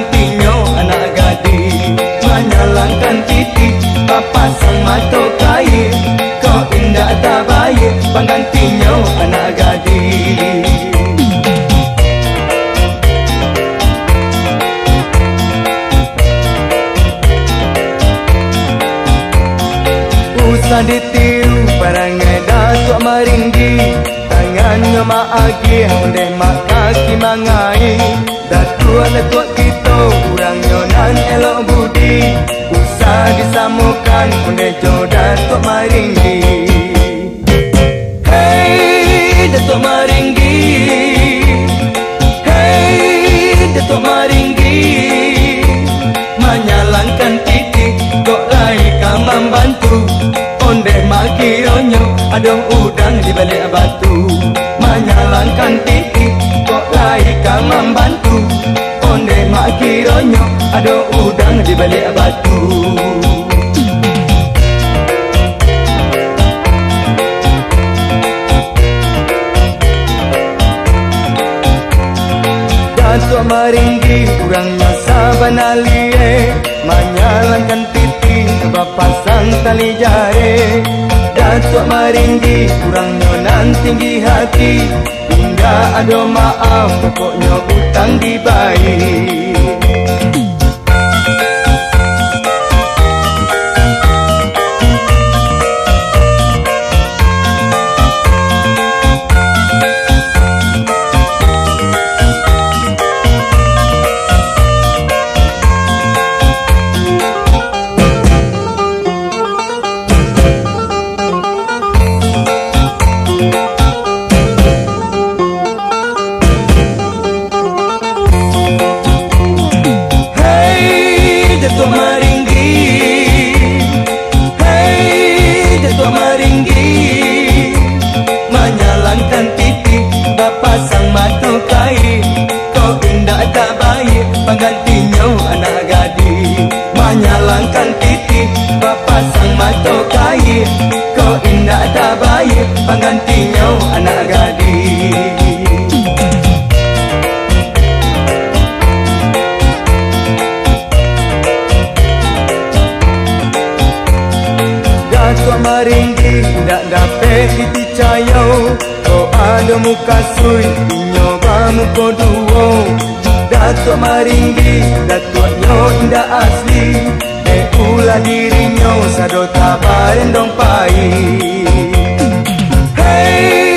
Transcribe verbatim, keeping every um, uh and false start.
penggantinya anak gadis. Menyalangkan titik papasang mata kain, kau indah tak baik penggantinya anak gadis. Usah ditiru perangai Datuk Maringgi, tangannya maagi oleh mak kaki mangai. Datuk-datuk kita kurangnya nan elok budi, usah disamukan oleh Jo Datuk Maringgi. Hey Datuk Maringgi, hey Datuk Maringgi, menyalangkan titik kok lai kau membantu. Onde makiranya ada udang di balik batu. Menyalangkan titik kok lai kau membantu. Onde makiranya ada udang di balik batu. Datuk Maringgi kurangnya saban alie, menyalangkan titik bapasang tali jari. Datuk Maringgi kurangnya nan tinggi hati, hingga ada maaf pokoknya utang dibayar. Datuk Maringgi, hey Datuk Maringgi, menyalangkan titik bapasang mata kain, kau indah tak baik penggantinya anak gadis. Menyalangkan titik bapasang mata kain, kau indah tak baik penggantinya anak gadis. Datuk Maringgi tak dapat dipercaya, kau ada muka sui nyoba muka dua. Datuk Maringgi datuknya indah asli, eh ulah dirinya sado tabarin dong pai. Hey